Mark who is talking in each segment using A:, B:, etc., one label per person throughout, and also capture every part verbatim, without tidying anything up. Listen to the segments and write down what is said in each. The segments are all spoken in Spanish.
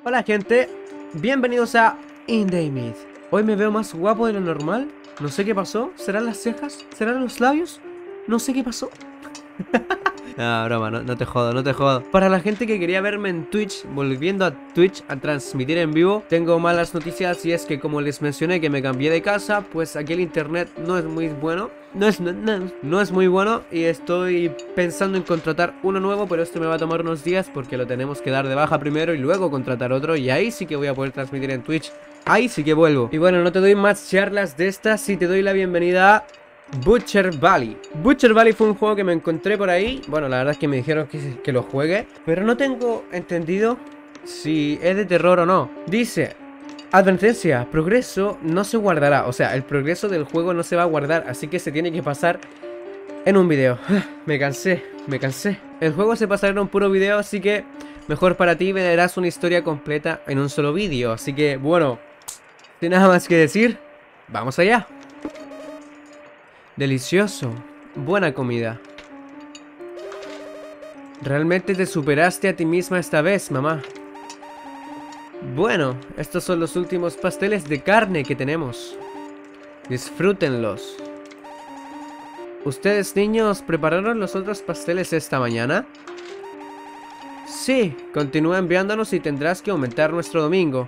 A: Hola gente, bienvenidos a Indamid. Hoy me veo más guapo de lo normal. No sé qué pasó, ¿serán las cejas? ¿Serán los labios? No sé qué pasó. No, broma, no, no te jodo, no te jodo. Para la gente que quería verme en Twitch, volviendo a Twitch a transmitir en vivo, tengo malas noticias y es que, como les mencioné que me cambié de casa, pues aquí el internet no es muy bueno. No es, no, no, no es muy bueno y estoy pensando en contratar uno nuevo, pero esto me va a tomar unos días porque lo tenemos que dar de baja primero y luego contratar otro, y ahí sí que voy a poder transmitir en Twitch. Ahí sí que vuelvo. Y bueno, no te doy más charlas de estas y te doy la bienvenida a Butcher Valley. Butcher Valley fue un juego que me encontré por ahí. Bueno, la verdad es que me dijeron que, que lo juegue, pero no tengo entendido si es de terror o no. Dice: advertencia, progreso no se guardará. O sea, el progreso del juego no se va a guardar, así que se tiene que pasar en un video. Me cansé, me cansé. El juego se pasará en un puro video, así que mejor para ti, verás una historia completa en un solo vídeo. Así que, bueno, sin nada más que decir, vamos allá. Delicioso, buena comida. Realmente te superaste a ti misma esta vez, mamá. Bueno, estos son los últimos pasteles de carne que tenemos. Disfrútenlos. ¿Ustedes, niños, prepararon los otros pasteles esta mañana? Sí, continúa enviándonos y tendrás que aumentar nuestro domingo.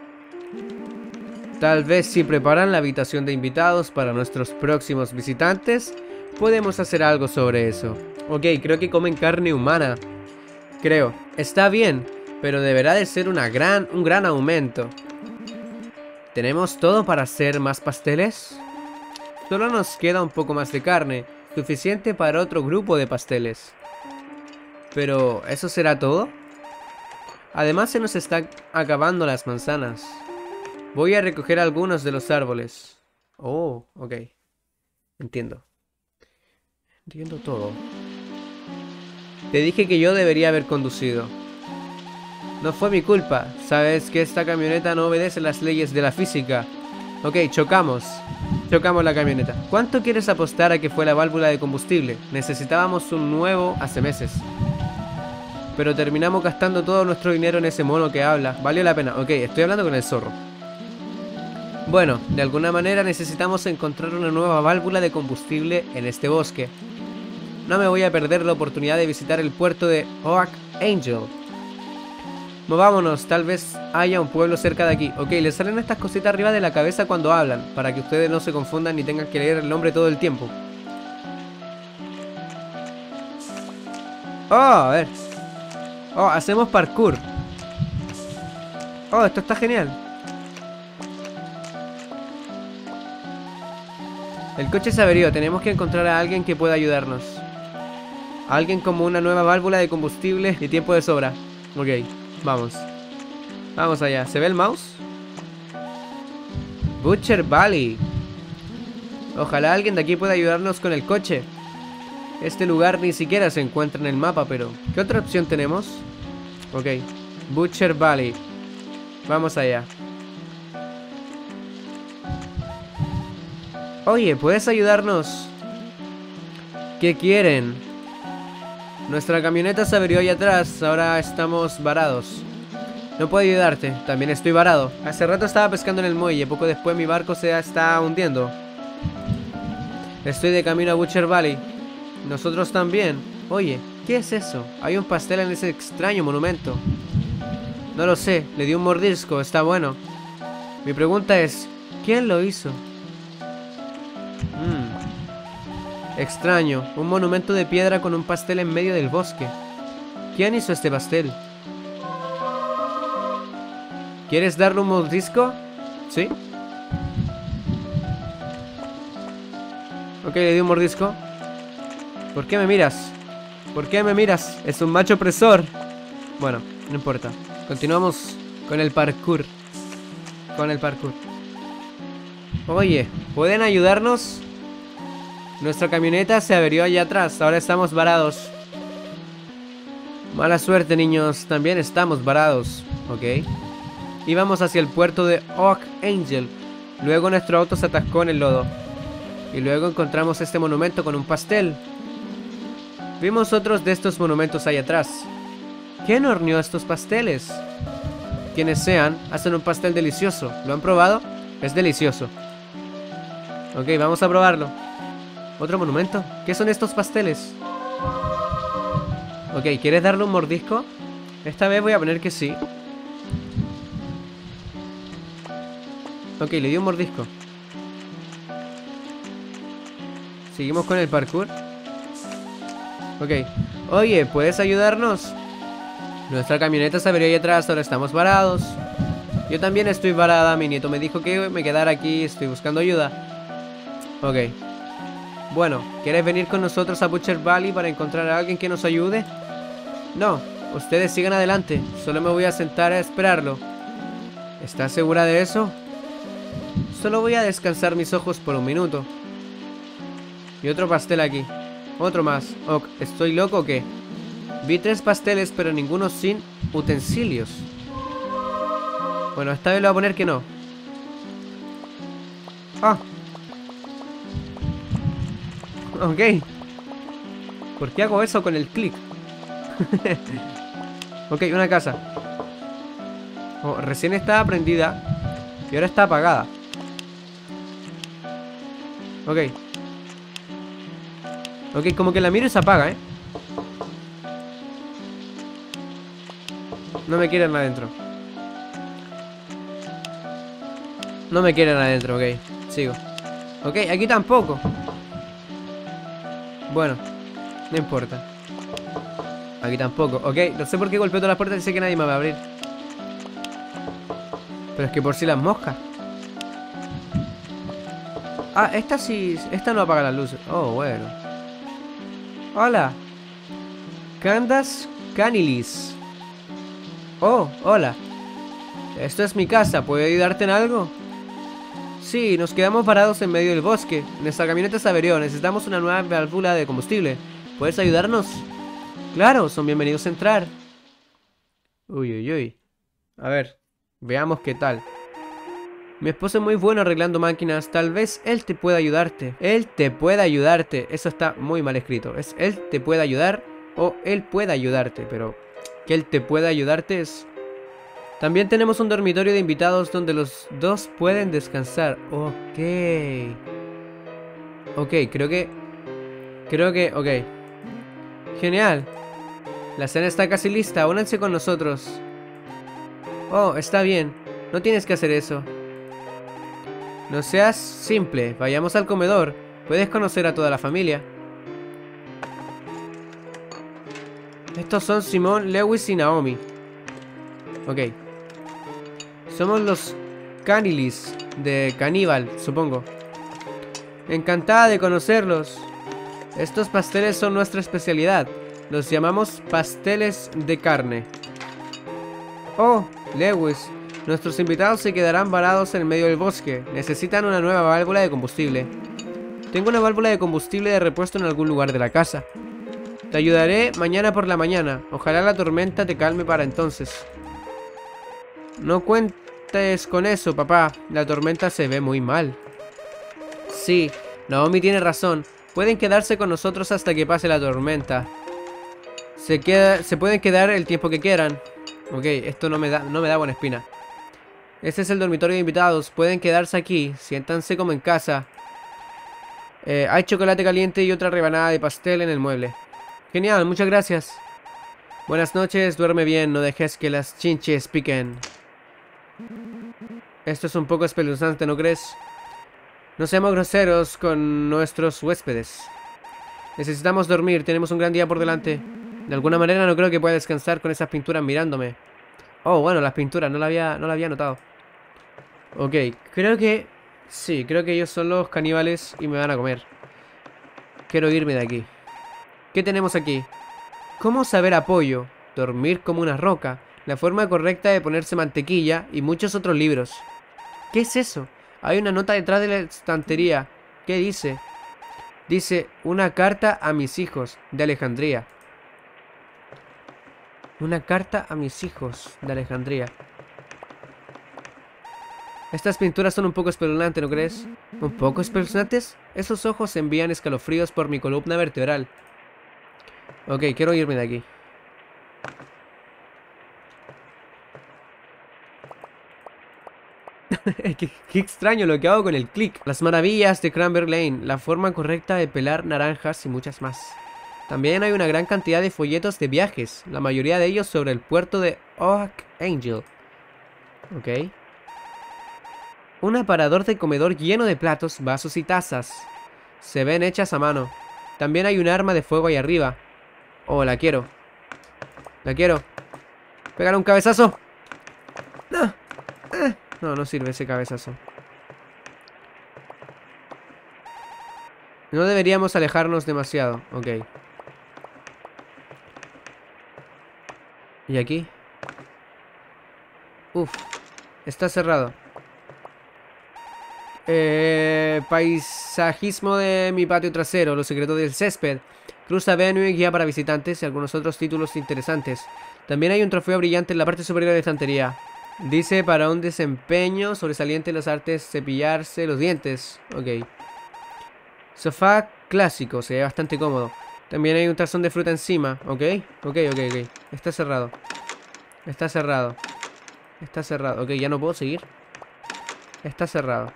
A: Tal vez si preparan la habitación de invitados para nuestros próximos visitantes, podemos hacer algo sobre eso. Ok, creo que comen carne humana. Creo. Está bien, pero deberá de ser una gran, un gran aumento. ¿Tenemos todo para hacer más pasteles? Solo nos queda un poco más de carne, suficiente para otro grupo de pasteles. Pero, ¿eso será todo? Además se nos están acabando las manzanas. Voy a recoger algunos de los árboles. Oh, ok. Entiendo. Entiendo todo. Te dije que yo debería haber conducido. No fue mi culpa. Sabes que esta camioneta no obedece las leyes de la física. Ok, chocamos. Chocamos la camioneta. ¿Cuánto quieres apostar a que fue la válvula de combustible? Necesitábamos un nuevo hace meses. Pero terminamos gastando todo nuestro dinero en ese mono que habla. Valió la pena. Ok, estoy hablando con el zorro. Bueno, de alguna manera necesitamos encontrar una nueva válvula de combustible en este bosque. No me voy a perder la oportunidad de visitar el puerto de Oak Angel. Movámonos, tal vez haya un pueblo cerca de aquí. Ok, le salen estas cositas arriba de la cabeza cuando hablan, para que ustedes no se confundan ni tengan que leer el nombre todo el tiempo. Oh, a ver. Oh, hacemos parkour. Oh, esto está genial. El coche se averió, tenemos que encontrar a alguien que pueda ayudarnos. Alguien como una nueva válvula de combustible y tiempo de sobra. Ok, vamos. Vamos allá, ¿se ve el mouse? Butcher Valley. Ojalá alguien de aquí pueda ayudarnos con el coche. Este lugar ni siquiera se encuentra en el mapa, pero ¿qué otra opción tenemos? Ok, Butcher Valley. Vamos allá. Oye, ¿puedes ayudarnos? ¿Qué quieren? Nuestra camioneta se averió allá atrás, ahora estamos varados. No puedo ayudarte, también estoy varado. Hace rato estaba pescando en el muelle, poco después mi barco se está hundiendo. Estoy de camino a Butcher Valley. Nosotros también. Oye, ¿qué es eso? Hay un pastel en ese extraño monumento. No lo sé, le di un mordisco, está bueno. Mi pregunta es, ¿quién lo hizo? Mmm. Extraño, un monumento de piedra con un pastel en medio del bosque. ¿Quién hizo este pastel? ¿Quieres darle un mordisco? ¿Sí? Ok, le di un mordisco. ¿Por qué me miras? ¿Por qué me miras? Es un macho opresor. Bueno, no importa. Continuamos con el parkour. Con el parkour. Oye, ¿pueden ayudarnos? Nuestra camioneta se averió allá atrás, ahora estamos varados. Mala suerte, niños, también estamos varados. Ok. Íbamos hacia el puerto de Oak Angel. Luego nuestro auto se atascó en el lodo. Y luego encontramos este monumento con un pastel. Vimos otros de estos monumentos ahí atrás. ¿Quién horneó estos pasteles? quienes sean, hacen un pastel delicioso. ¿Lo han probado? Es delicioso. Ok, vamos a probarlo. ¿Otro monumento? ¿Qué son estos pasteles? Ok, ¿quieres darle un mordisco? Esta vez voy a poner que sí. Ok, le di un mordisco. Seguimos con el parkour. Ok. Oye, ¿puedes ayudarnos? Nuestra camioneta se averió ahí atrás, ahora estamos varados. Yo también estoy varada, mi nieto me dijo que me quedara aquí, estoy buscando ayuda. Ok. Bueno, ¿quieres venir con nosotros a Butcher Valley para encontrar a alguien que nos ayude? No, ustedes sigan adelante, solo me voy a sentar a esperarlo. ¿Estás segura de eso? Solo voy a descansar mis ojos por un minuto. Y otro pastel aquí. Otro más. Oh, ¿estoy loco o qué? Vi tres pasteles, pero ninguno sin utensilios. Bueno, esta vez le voy a poner que no. Ah. Ok. ¿Por qué hago eso con el clic? Ok, una casa. Oh, recién estaba prendida y ahora está apagada. Ok. Ok, como que la miro y se apaga, ¿eh? No me quieren adentro. No me quieren adentro, ok. Sigo. Ok, aquí tampoco. Bueno, no importa. Aquí tampoco, ok. No sé por qué golpeo todas las puertas y sé que nadie me va a abrir. Pero es que por si las moscas. Ah, esta sí. Esta no apaga las luces. Oh, bueno. Hola. Candace Canilis. Oh, hola. Esto es mi casa, ¿puedo ayudarte en algo? Sí, nos quedamos varados en medio del bosque. Nuestra camioneta se averió, necesitamos una nueva válvula de combustible. ¿Puedes ayudarnos? Claro, son bienvenidos a entrar. Uy, uy, uy. A ver, veamos qué tal. Mi esposo es muy bueno arreglando máquinas, tal vez él te pueda ayudarte. Él te puede ayudarte, eso está muy mal escrito. Es él te puede ayudar o él puede ayudarte, pero que él te pueda ayudarte es... También tenemos un dormitorio de invitados donde los dos pueden descansar. Ok. Ok, creo que... Creo que... Ok. Genial. La cena está casi lista, únanse con nosotros. Oh, está bien. No tienes que hacer eso. No seas simple, vayamos al comedor. Puedes conocer a toda la familia. Estos son Simón, Lewis y Naomi. Ok. Somos los Canilis de Caníbal, supongo. Encantada de conocerlos. Estos pasteles son nuestra especialidad. Los llamamos pasteles de carne. Oh, Lewis. Nuestros invitados se quedarán varados en medio del bosque. Necesitan una nueva válvula de combustible. Tengo una válvula de combustible de repuesto en algún lugar de la casa. Te ayudaré mañana por la mañana. Ojalá la tormenta te calme para entonces. No cuentes con eso, papá. La tormenta se ve muy mal. Sí, Naomi tiene razón. Pueden quedarse con nosotros hasta que pase la tormenta. Se, queda, se pueden quedar el tiempo que quieran. Ok, esto no me da, no me da buena espina. Este es el dormitorio de invitados. Pueden quedarse aquí. Siéntanse como en casa. Eh, hay chocolate caliente y otra rebanada de pastel en el mueble. Genial, muchas gracias. Buenas noches, duerme bien. No dejes que las chinches piquen. Esto es un poco espeluznante, ¿no crees? No seamos groseros con nuestros huéspedes. Necesitamos dormir, tenemos un gran día por delante. De alguna manera no creo que pueda descansar con esas pinturas mirándome. Oh, bueno, las pinturas, no la había, no la había notado. Ok, creo que... Sí, creo que ellos son los caníbales y me van a comer. Quiero irme de aquí. ¿Qué tenemos aquí? ¿Cómo saber apoyo? Dormir como una roca. La forma correcta de ponerse mantequilla y muchos otros libros. ¿Qué es eso? Hay una nota detrás de la estantería. ¿Qué dice? Dice, una carta a mis hijos, de Alejandría. Una carta a mis hijos, de Alejandría. Estas pinturas son un poco espeluznantes, ¿no crees? ¿Un poco espeluznantes? Esos ojos envían escalofríos por mi columna vertebral. Ok, quiero irme de aquí. qué, qué extraño lo que hago con el clic. Las maravillas de Cranberry Lane, la forma correcta de pelar naranjas y muchas más. También hay una gran cantidad de folletos de viajes, la mayoría de ellos sobre el puerto de Oak Angel. Ok. Un aparador de comedor lleno de platos, vasos y tazas. Se ven hechas a mano. También hay un arma de fuego ahí arriba. Oh, la quiero. La quiero. Pégale un cabezazo. No. Eh. No, no sirve ese cabezazo. No deberíamos alejarnos demasiado. Ok. ¿Y aquí? Uf. Está cerrado. Eh, paisajismo de mi patio trasero. Los secretos del césped. Cruz Avenue, guía para visitantes y algunos otros títulos interesantes. También hay un trofeo brillante en la parte superior de la estantería. Dice para un desempeño sobresaliente en las artes cepillarse los dientes. Ok. Sofá clásico, se ve bastante cómodo. También hay un tazón de fruta encima. Ok, ok, ok, ok. Está cerrado. Está cerrado. Está cerrado. Ok, ya no puedo seguir. Está cerrado.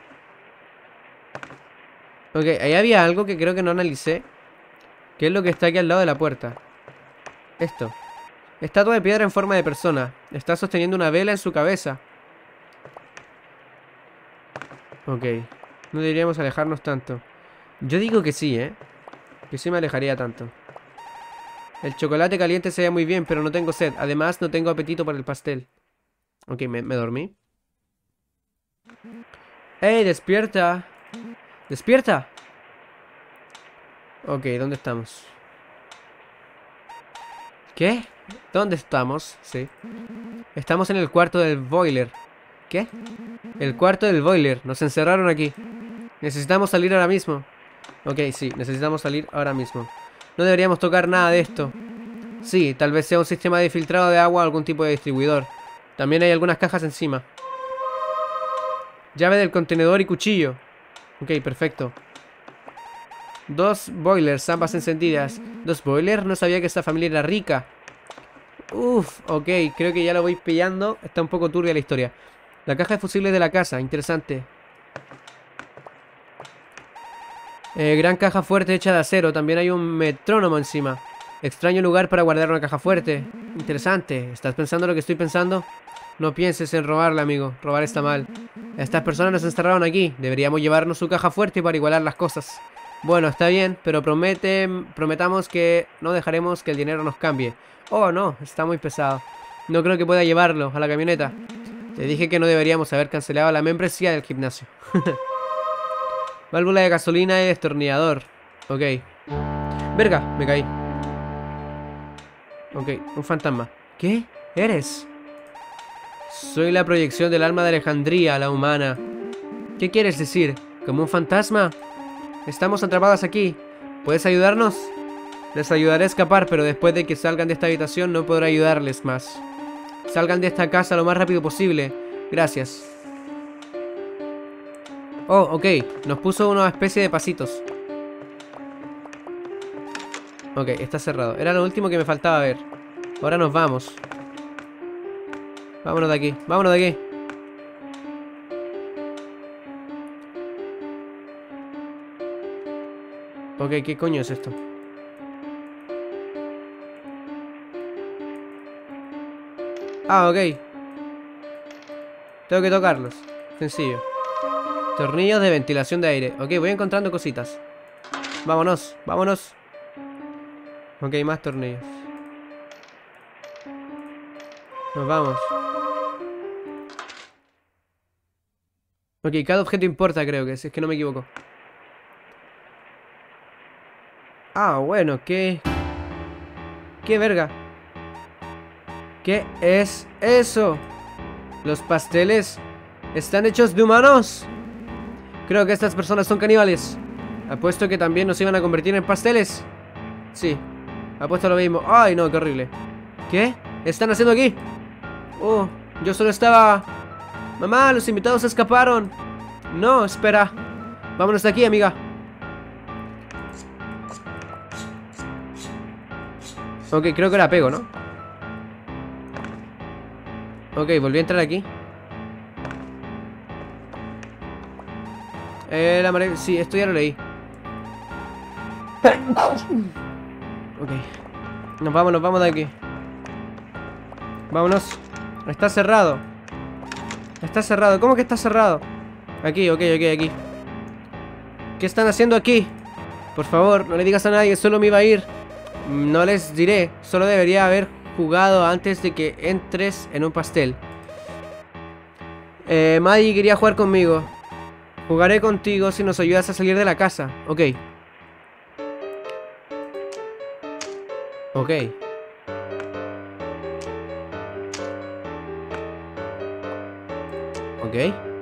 A: Ok, ahí había algo que creo que no analicé. ¿Qué es lo que está aquí al lado de la puerta? Esto. Estatua de piedra en forma de persona. Está sosteniendo una vela en su cabeza. Ok. No deberíamos alejarnos tanto. Yo digo que sí, ¿eh? Que sí me alejaría tanto. El chocolate caliente se ve muy bien, pero no tengo sed. Además, no tengo apetito por el pastel. Ok, me, me dormí. ¡Ey, despierta! ¡Despierta! Ok, ¿dónde estamos? ¿Qué? ¿Dónde estamos? Sí. Estamos en el cuarto del boiler. ¿Qué? El cuarto del boiler. Nos encerraron aquí. Necesitamos salir ahora mismo. Ok, sí, necesitamos salir ahora mismo. No deberíamos tocar nada de esto. Sí, tal vez sea un sistema de filtrado de agua o algún tipo de distribuidor. También hay algunas cajas encima. Llave del contenedor y cuchillo. Ok, perfecto. Dos boilers, ambas encendidas. ¿Dos boilers? No sabía que esta familia era rica. Uf, ok, creo que ya lo voy pillando. Está un poco turbia la historia. La caja de fusibles de la casa, interesante. Eh, gran caja fuerte hecha de acero. También hay un metrónomo encima. Extraño lugar para guardar una caja fuerte. Interesante. ¿Estás pensando lo que estoy pensando? No pienses en robarla, amigo. Robar está mal. Estas personas nos encerraron aquí. Deberíamos llevarnos su caja fuerte para igualar las cosas. Bueno, está bien, pero promete, prometamos que no dejaremos que el dinero nos cambie. Oh, no, está muy pesado. No creo que pueda llevarlo a la camioneta. Te dije que no deberíamos haber cancelado la membresía del gimnasio. Válvula de gasolina y destornillador. Ok. Verga, me caí. Ok, un fantasma. ¿Qué? ¿Eres? Soy la proyección del alma de Alejandría, la humana. ¿Qué quieres decir? ¿Como un fantasma? Estamos atrapadas aquí. ¿Puedes ayudarnos? Les ayudaré a escapar, pero después de que salgan de esta habitación no podré ayudarles más. Salgan de esta casa lo más rápido posible. Gracias. Oh, ok. Nos puso una especie de pasitos. Ok, está cerrado. Era lo último que me faltaba ver. Ahora nos vamos. Vámonos de aquí. Vámonos de aquí. Ok, ¿qué coño es esto? Ah, ok. Tengo que tocarlos. Sencillo. Tornillos de ventilación de aire. Ok, voy encontrando cositas. Vámonos, vámonos. Ok, más tornillos. Nos vamos. Ok, cada objeto importa, creo que es, es que no me equivoco. Ah, bueno, ¿qué? ¿Qué verga? ¿Qué es eso? ¿Los pasteles están hechos de humanos? Creo que estas personas son caníbales. Apuesto que también nos iban a convertir en pasteles. Sí, apuesto lo mismo. Ay, no, qué horrible. ¿Qué? ¿Están haciendo aquí? Oh, yo solo estaba... Mamá, los invitados escaparon. No, espera. Vámonos de aquí, amiga. Ok, creo que la pego, ¿no? Ok, volví a entrar aquí. Eh, la mare... Sí, esto ya lo leí. Ok. Nos vamos, nos vamos de aquí. Vámonos. Está cerrado. Está cerrado. ¿Cómo que está cerrado? Aquí, ok, ok, aquí. ¿Qué están haciendo aquí? Por favor, no le digas a nadie, solo me iba a ir. No les diré, solo debería haber jugado antes de que entres en un pastel. Eh, Maddie quería jugar conmigo. Jugaré contigo si nos ayudas a salir de la casa. Ok. Ok. Ok.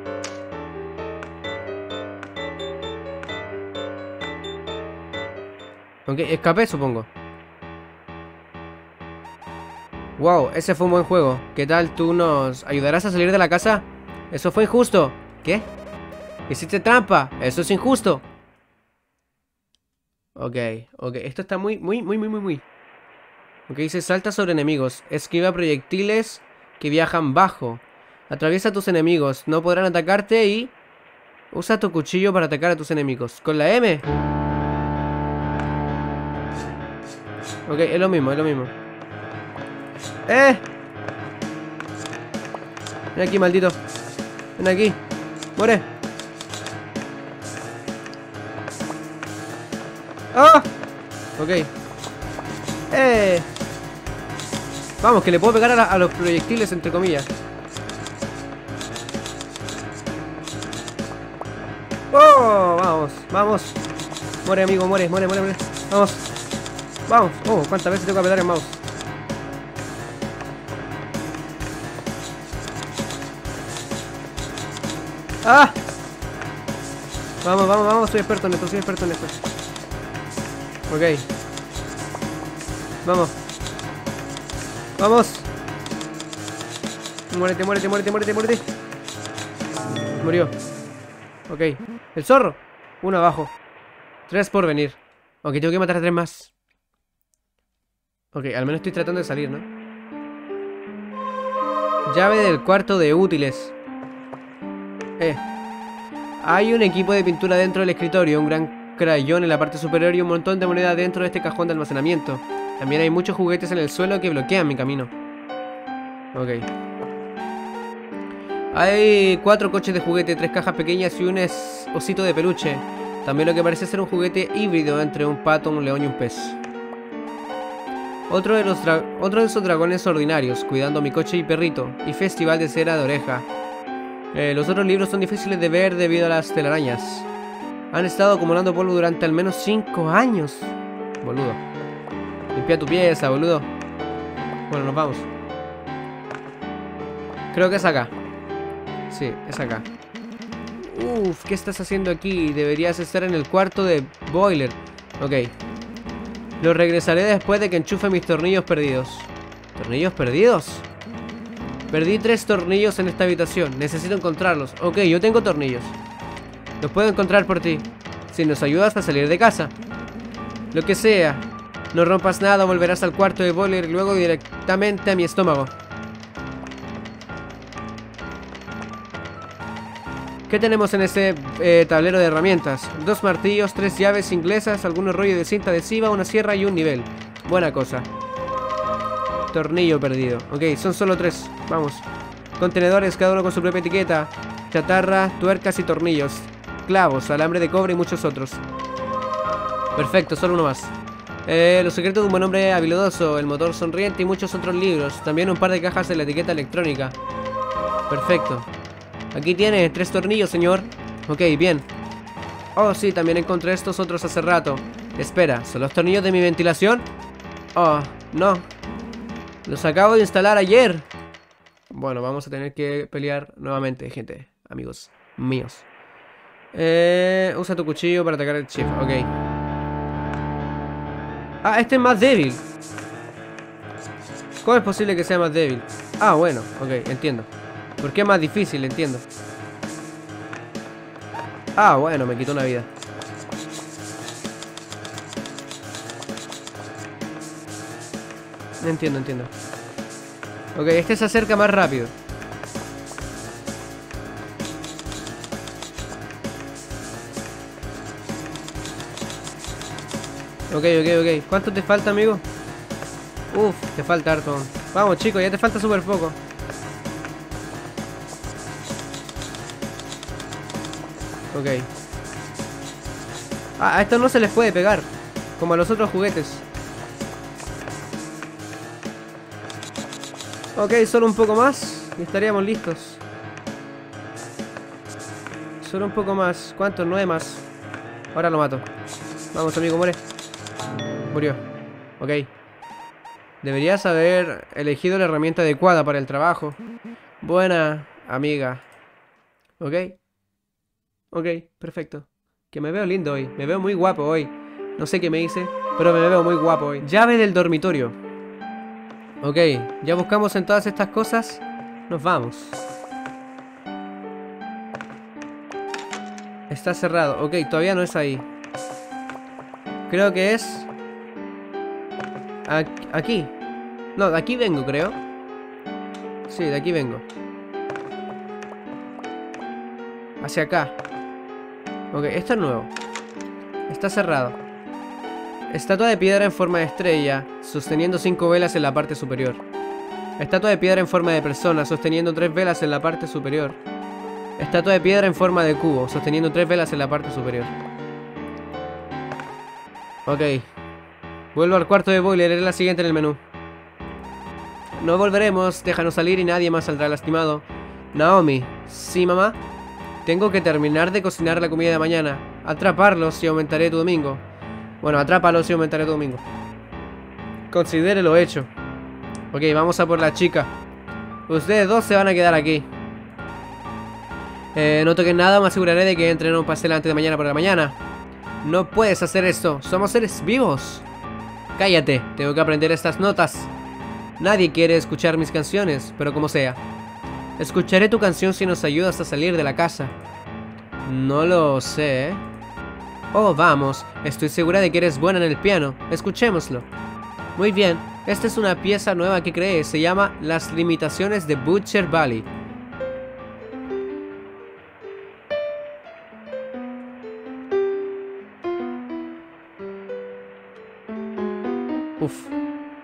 A: Ok, escapé, supongo. Wow, ese fue un buen juego. ¿Qué tal? ¿Tú nos ayudarás a salir de la casa? Eso fue injusto. ¿Qué? Hiciste trampa. Eso es injusto. Ok, ok. Esto está muy, muy, muy, muy, muy, muy. Ok, dice salta sobre enemigos. Esquiva proyectiles que viajan bajo. Atraviesa a tus enemigos. No podrán atacarte y... Usa tu cuchillo para atacar a tus enemigos. Con la M. Ok, es lo mismo, es lo mismo. ¡Eh! Ven aquí, maldito. Ven aquí. ¡Muere! ¡Ah! Ok. ¡Eh! Vamos, que le puedo pegar a, la, a los proyectiles, entre comillas. ¡Oh! Vamos, vamos. Muere, amigo, muere, muere, muere, muere. Vamos. Vamos. Oh, cuántas veces tengo que apretar el mouse. ¡Ah! Vamos, vamos, vamos. Soy experto en esto, soy experto en esto. Ok. Vamos. Vamos. Muérete, muérete, muérete, muérete, muérete. Murió. Ok. El zorro. Uno abajo. Tres por venir. Ok, tengo que matar a tres más. Ok, al menos estoy tratando de salir, ¿no? Llave del cuarto de útiles. Eh. Hay un equipo de pintura dentro del escritorio, un gran crayón en la parte superior y un montón de monedas dentro de este cajón de almacenamiento. También hay muchos juguetes en el suelo que bloquean mi camino. Ok. Hay cuatro coches de juguete, tres cajas pequeñas y un osito de peluche. También lo que parece ser un juguete híbrido entre un pato, un león y un pez. Otro de, los otro de esos dragones ordinarios, cuidando a mi coche y perrito. Y festival de cera de oreja. Eh, los otros libros son difíciles de ver debido a las telarañas. Han estado acumulando polvo durante al menos cinco años. Boludo. Limpia tu pieza, boludo. Bueno, nos vamos. Creo que es acá. Sí, es acá. Uff, ¿qué estás haciendo aquí? Deberías estar en el cuarto de boiler. Ok. Lo regresaré después de que enchufe mis tornillos perdidos. ¿Tornillos perdidos? Perdí tres tornillos en esta habitación. Necesito encontrarlos. Ok, yo tengo tornillos. Los puedo encontrar por ti. Si nos ayudas a salir de casa. Lo que sea. No rompas nada, volverás al cuarto de boiler y luego directamente a mi estómago. ¿Qué tenemos en ese eh, tablero de herramientas? Dos martillos, tres llaves inglesas, algunos rollos de cinta adhesiva, una sierra y un nivel. Buena cosa. Tornillo perdido. Ok, son solo tres. Vamos. Contenedores, cada uno con su propia etiqueta. Chatarra, tuercas y tornillos. Clavos, alambre de cobre y muchos otros. Perfecto, solo uno más. Eh, los secretos de un buen hombre habilidoso, el motor sonriente y muchos otros libros. También un par de cajas de la etiqueta electrónica. Perfecto. Aquí tiene tres tornillos, señor. Ok, bien. Oh, sí, también encontré estos otros hace rato. Espera, ¿son los tornillos de mi ventilación? Oh, no. Los acabo de instalar ayer. Bueno, vamos a tener que pelear nuevamente, gente. Amigos míos. Eh, usa tu cuchillo para atacar el chef. Ok. Ah, este es más débil. ¿Cómo es posible que sea más débil? Ah, bueno, ok, entiendo. ¿Por qué es más difícil? Entiendo. Ah, bueno, me quitó una vida. Entiendo, entiendo. Ok, este se acerca más rápido. Ok, ok, ok. ¿Cuánto te falta, amigo? Uf, te falta harto. Vamos, chicos, ya te falta súper poco. Ok. Ah, a estos no se les puede pegar, como a los otros juguetes. Ok, solo un poco más y estaríamos listos. Solo un poco más. ¿Cuántos? Nueve más. Ahora lo mato. Vamos, amigo, muere. Murió. Ok. Deberías haber elegido la herramienta adecuada para el trabajo. Buena, amiga. Ok. Ok, perfecto. Que me veo lindo hoy. Me veo muy guapo hoy. No sé qué me hice, pero me veo muy guapo hoy. Llave del dormitorio. Ok, ya buscamos en todas estas cosas. Nos vamos. Está cerrado. Ok, todavía no es ahí. Creo que es... Aquí. No, de aquí vengo, creo. Sí, de aquí vengo. Hacia acá. Ok, esto es nuevo. Está cerrado. Estatua de piedra en forma de estrella, sosteniendo cinco velas en la parte superior. Estatua de piedra en forma de persona, sosteniendo tres velas en la parte superior. Estatua de piedra en forma de cubo, sosteniendo tres velas en la parte superior. Ok. Vuelvo al cuarto de Boy, leeré la siguiente en el menú. No volveremos, déjanos salir y nadie más saldrá lastimado. Naomi. Sí, mamá. Tengo que terminar de cocinar la comida de mañana. Atraparlos y aumentaré tu domingo. Bueno, atrápalos y aumentaré tu domingo. Considere lo hecho. Ok, vamos a por la chica. Ustedes dos se van a quedar aquí. Eh, no toquen nada, me aseguraré de que entren a un pastel antes de mañana por la mañana. No puedes hacer esto, somos seres vivos. Cállate, tengo que aprender estas notas. Nadie quiere escuchar mis canciones, pero como sea. Escucharé tu canción si nos ayudas a salir de la casa. No lo sé, ¿eh? Oh, vamos, estoy segura de que eres buena en el piano. Escuchémoslo. Muy bien, esta es una pieza nueva que creé. Se llama Las limitaciones de Butcher Valley. Uf.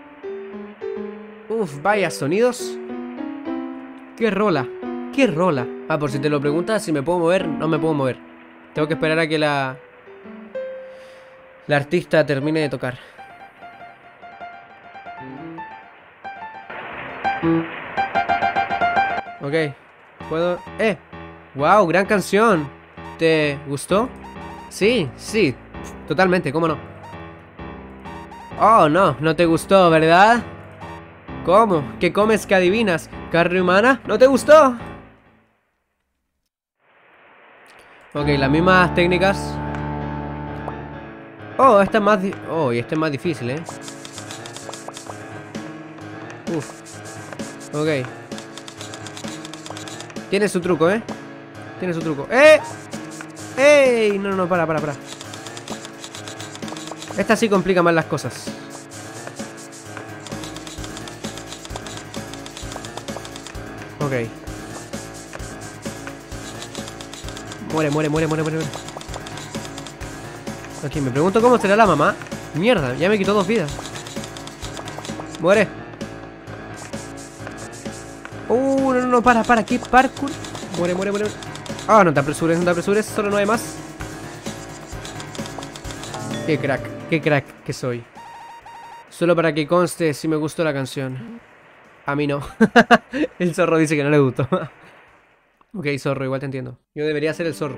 A: Uf, vaya sonidos. ¿Qué rola? ¿Qué rola? Ah, por si te lo preguntas, si me puedo mover, no me puedo mover. Tengo que esperar a que la... La artista termine de tocar. Ok. Puedo... ¡Eh! ¡Wow! ¡Gran canción! ¿Te gustó? Sí, sí. Totalmente, ¿cómo no? Oh, no. No te gustó, ¿verdad? ¿Cómo? ¿Qué comes que adivinas? ¿Carne humana? ¿No te gustó? Ok, las mismas técnicas. Oh, esta es más... Oh, y este es más difícil, ¿eh? Uf. Ok. Tiene su truco, ¿eh? Tiene su truco. ¡Eh! ¡Ey! No, no, no, para, para, para. Esta sí complica más las cosas. Ok. Muere, muere, muere, muere, muere. Ok, me pregunto cómo será la mamá. Mierda, ya me quitó dos vidas. Muere. Uh, no, no, no, para, para, ¿qué parkour? Muere, muere, muere. Ah, no te apresures, no te apresures, solo no hay más. Qué crack, qué crack que soy. Solo para que conste si me gustó la canción. A mí no. El zorro dice que no le gustó. Ok, zorro, igual te entiendo. Yo debería ser el zorro.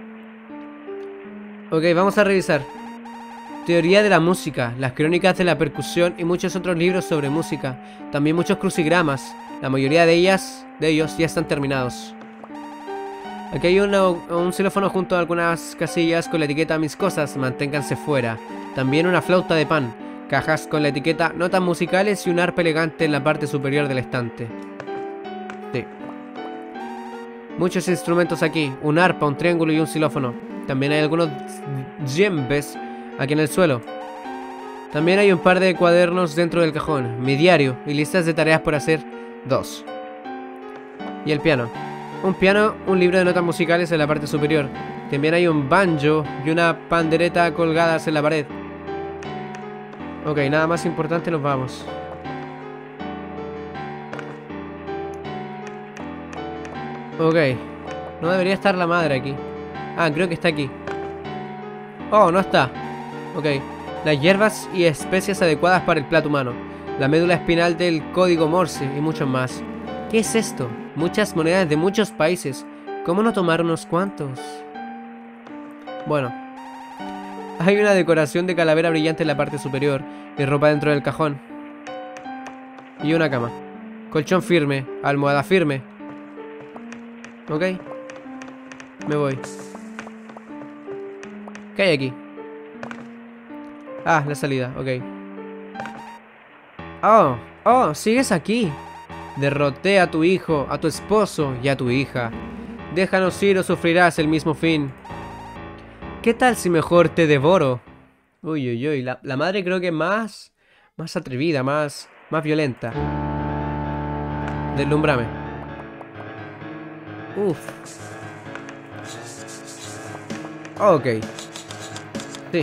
A: Ok, vamos a revisar. Teoría de la música, las crónicas de la percusión y muchos otros libros sobre música. También muchos crucigramas. La mayoría de ellas, de ellos ya están terminados. Aquí hay una, un xilófono junto a algunas casillas con la etiqueta Mis cosas, manténganse fuera. También una flauta de pan, cajas con la etiqueta Notas musicales y un arpa elegante en la parte superior del estante. Sí. Muchos instrumentos aquí, un arpa, un triángulo y un xilófono. También hay algunos djembes aquí en el suelo. También hay un par de cuadernos dentro del cajón, mi diario y listas de tareas por hacer, dos. Y el piano. Un piano, un libro de notas musicales en la parte superior. También hay un banjo y una pandereta colgadas en la pared. Ok, nada más importante, nos vamos. Ok. No debería estar la madre aquí. Ah, creo que está aquí. Oh, no está. Ok. Las hierbas y especias adecuadas para el plato humano. La médula espinal del código Morse y mucho más. ¿Qué es esto? Muchas monedas de muchos países. ¿Cómo no tomar unos cuantos? Bueno. Hay una decoración de calavera brillante en la parte superior y ropa dentro del cajón. Y una cama. Colchón firme. Almohada firme. Ok. Me voy. ¿Qué hay aquí? Ah, la salida, ok. Oh, oh, sigues aquí. Derroté a tu hijo, a tu esposo y a tu hija. Déjanos ir o sufrirás el mismo fin. ¿Qué tal si mejor te devoro? Uy, uy, uy, la, la madre creo que es más... Más atrevida, más... Más violenta. Deslúmbrame. Uf. Ok. Sí.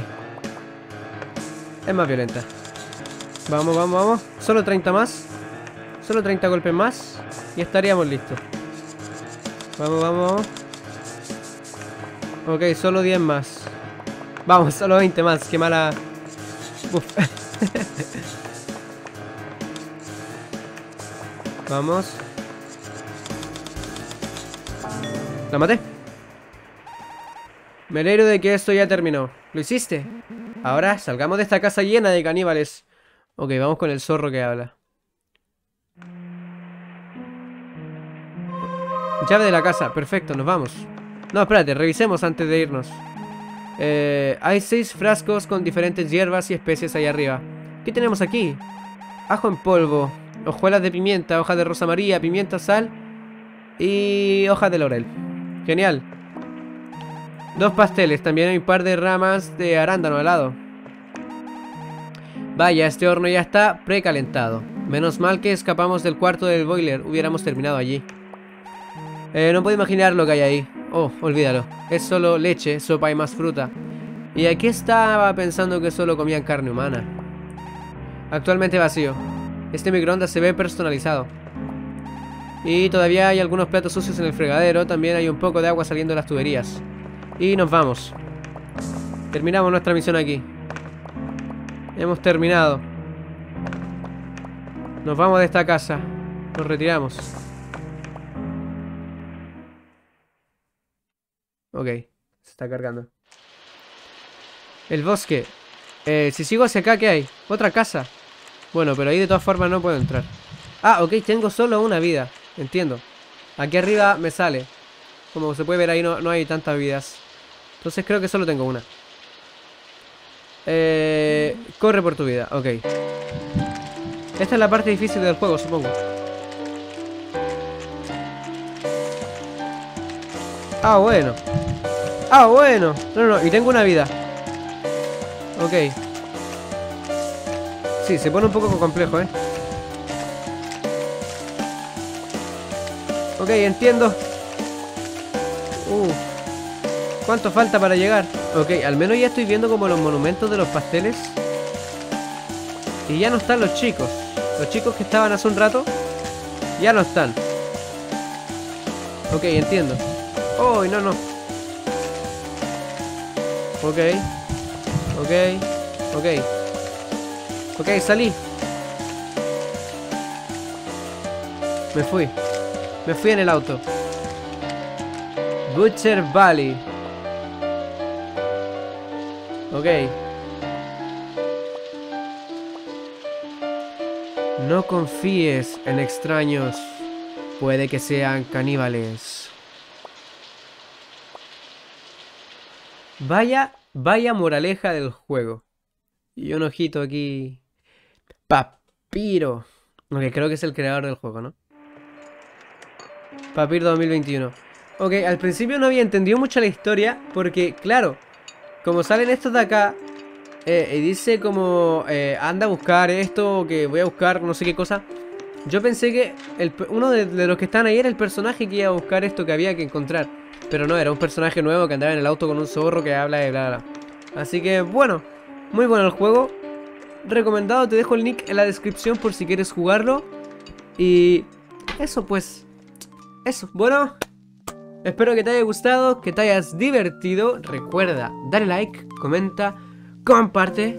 A: Es más violenta. Vamos, vamos, vamos. Solo treinta más. Solo treinta golpes más. Y estaríamos listos. Vamos, vamos, vamos. Ok, solo diez más. Vamos, solo veinte más. Qué mala... Uf. Vamos. La maté. Me alegro de que esto ya terminó. ¿Lo hiciste? Ahora salgamos de esta casa llena de caníbales. Ok, vamos con el zorro que habla. Llave de la casa, perfecto, nos vamos. No, espérate, revisemos antes de irnos. eh, Hay seis frascos con diferentes hierbas y especies ahí arriba. ¿Qué tenemos aquí? Ajo en polvo, hojuelas de pimienta, hojas de rosa maría, pimienta, sal y hojas de laurel. Genial. Dos pasteles, también hay un par de ramas de arándano al lado. Vaya, este horno ya está precalentado. Menos mal que escapamos del cuarto del boiler. Hubiéramos terminado allí. Eh, no puedo imaginar lo que hay ahí. Oh, olvídalo. Es solo leche, sopa y más fruta. Y aquí estaba pensando que solo comían carne humana. Actualmente vacío. Este microondas se ve personalizado. Y todavía hay algunos platos sucios en el fregadero. También hay un poco de agua saliendo de las tuberías. Y nos vamos. Terminamos nuestra misión aquí. Hemos terminado. Nos vamos de esta casa. Nos retiramos. Ok, se está cargando. El bosque. eh, Si sigo hacia acá, ¿qué hay? Otra casa. Bueno, pero ahí de todas formas no puedo entrar. Ah, ok, tengo solo una vida. Entiendo. Aquí arriba me sale. Como se puede ver ahí no, no hay tantas vidas. Entonces creo que solo tengo una. Eh, corre por tu vida, ok. Esta es la parte difícil del juego, supongo. Ah, bueno. Ah, bueno. No, no, no, y tengo una vida. Ok. Sí, se pone un poco complejo, ¿eh? Ok, entiendo. Uh. ¿Cuánto falta para llegar? Ok, al menos ya estoy viendo como los monumentos de los pasteles. Y ya no están los chicos. Los chicos que estaban hace un rato ya no están. Ok, entiendo. Oh, no, no. Ok. Ok. Ok. Ok, salí. Me fui. Me fui en el auto. Butcher Valley. Ok. No confíes en extraños. Puede que sean caníbales. Vaya, vaya moraleja del juego. Y un ojito aquí. Papiro. Ok, creo que es el creador del juego, ¿no? Papiro dos mil veintiuno. Ok, al principio no había entendido mucho la historia. Porque, claro, como salen estos de acá eh, y dice como eh, anda a buscar esto, que voy a buscar no sé qué cosa. Yo pensé que el, uno de, de los que están ahí era el personaje que iba a buscar esto que había que encontrar. Pero no, era un personaje nuevo que andaba en el auto con un zorro que habla de bla bla. Así que bueno, muy bueno el juego. recomendado. Te dejo el link en la descripción por si quieres jugarlo. Y eso pues. Eso, bueno. Espero que te haya gustado, que te hayas divertido. Recuerda, dale like, comenta, comparte,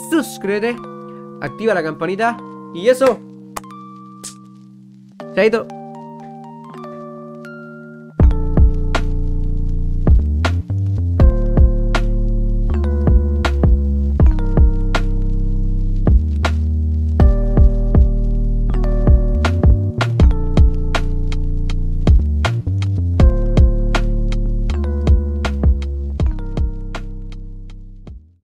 A: suscríbete, activa la campanita. Y eso. Chaito.